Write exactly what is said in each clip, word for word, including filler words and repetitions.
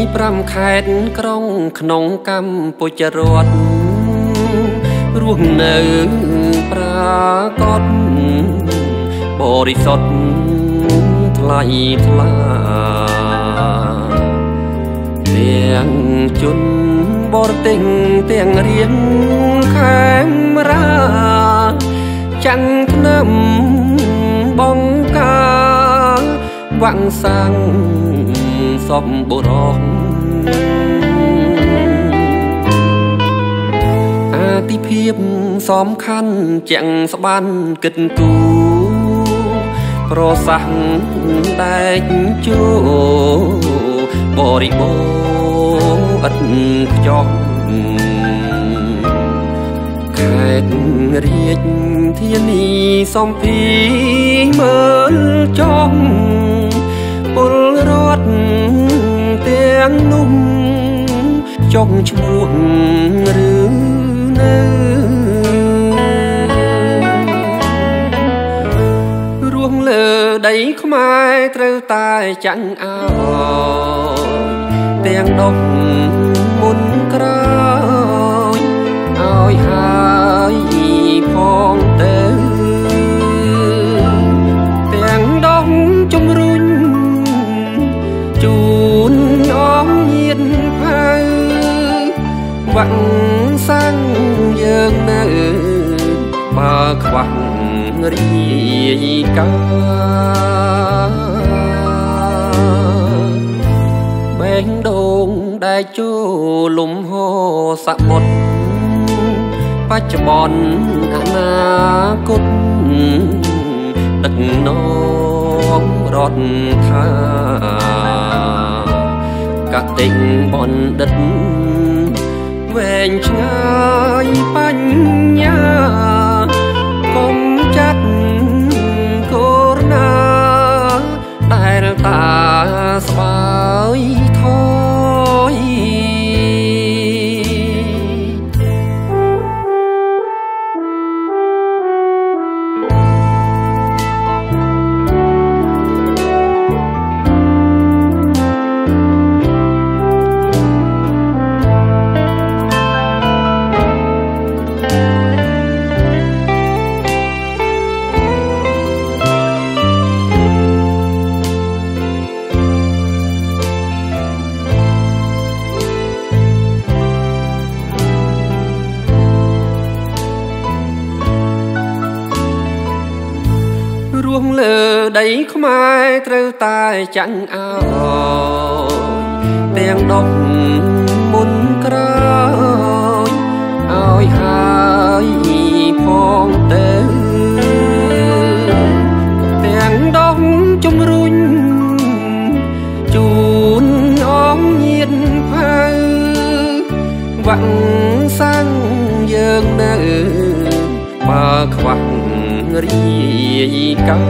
ប្រាំខេត្តក្រុងក្នុងកម្ពុជារដ្ឋរស់នៅប្រាកដបរិសុទ្ធថ្លៃថ្លាទាំងជនបរទេសទាំងរៀងខេមរាចាំងថ្នាំបងកាវាក់សាំងសំបុរសអាទិភាពសំខាន់ជាងស្បានគិតគូប្រសាសន៍ដែកជោបរិបូរអត់ខ្ចោះខេត្តរាជធានីសំភាមើលចង់ពលរដ្ឋទាំងនោះចង់ឈ្មោះឬនៅរស់លើដីខ្មែរត្រូវតែចាញ់អោយទាំងដុំមុនក្រោយឲ្យហើយផងទៅទាំងដុំជំរុញជូនអងញាតផៅវាក់សាំងយើងនៅបើខ្វះរីកាបែងដូងដែលចូលលំហសមុទ្របច្ចុប្បន្នអនាគតដឹកនាំរដ្ឋាកតេញបណ្ឌិតវែងឆ្ងាយបញ្ញាកុំចាត់កូរណាដែលតាស្បើយថយរស់លើដីខ្មែរត្រូវតែចាញ់អោយទាំងដុំមុនក្រោយឲ្យហើយផងទៅទាំងដុំជំរុញជូនអងញាតផៅវាក់សាំងយើងនៅបើខ្វះរីកា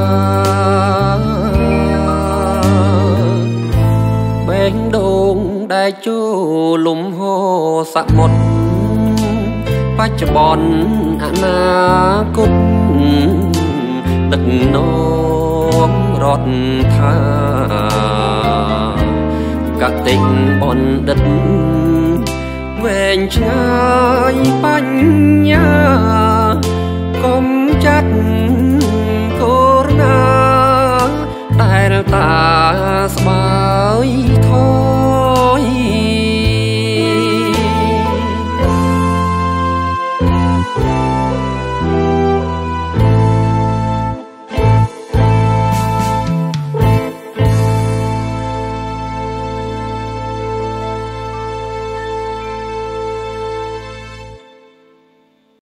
បែងដូងដែលចូលលំហសមុទ្របច្ចុប្បន្នអនាគតដឹកនាំរដ្ឋាកតេញបណ្ឌិតវែងឆ្ងាយ